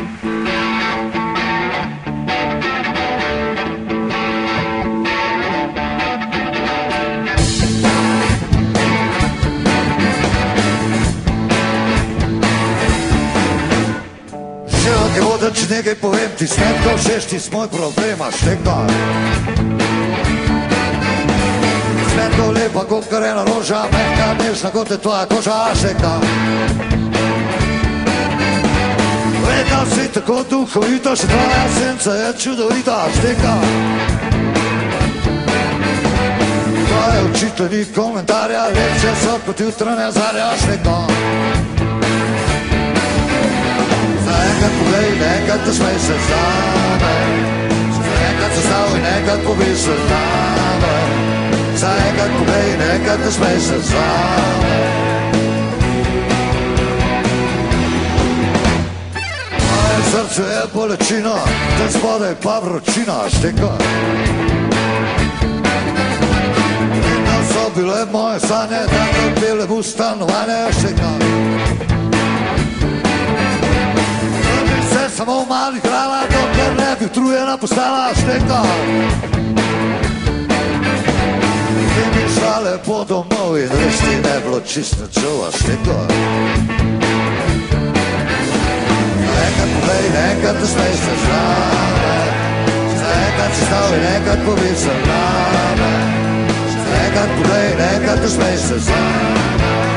Želim ti voda, če nekaj povem ti, snedko šešti s moj problema, štekno. Snedko lepa, kot karena roža, mehka, nežna, kot je tvoja koža, štekno. Vedno si tako duhovita, še tvoja senca je čudovita, štekno. Tvoje očitve ni komentarja, lepše so kot jutranja zarja, štekno. Nekad povej, nekad te smej se zame, nekad se stavi, nekad povej se zame. Nekad povej, nekad te smej se zame. Moje srce je bolečina, tam spodaj pa vročina, šteka. Vedno so bile moje sanje, tako bile v stanovanje, šteka. Samo mali krala, dokler ne bi utrujena postala, štekno. Ti bi šla lepo domov in res ti ne bilo čisto čova, štekno. Nekad povej, nekad te smej se zame, nekad se stavi, nekad povej se name. Nekad povej, nekad te smej se zame.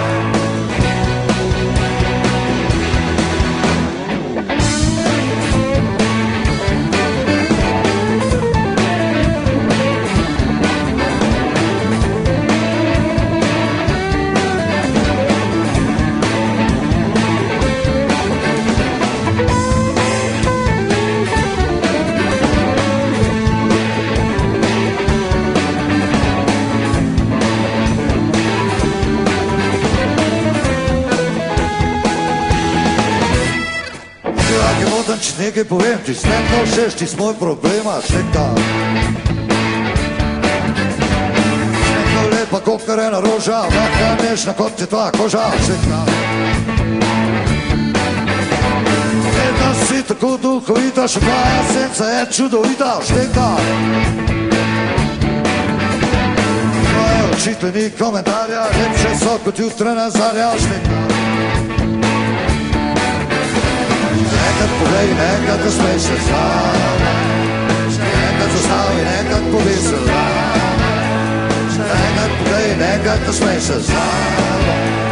Če nekaj povem ti, snedno šešti s moj problema, štekno. Snedno lepa, kot karena roža, mehka, nežna, kot je tvoja koža, štekno. Vedno si tako duhovita, še tvoja senca je čudovita, štekno. Tvoje očitve ni komentarja, lepše so kot jutranja zarja, štekno. Nekad povej, nekad te smej se zame, nekad zastavi, nekad povej se zame. Nekad povej, nekad te smej se zame.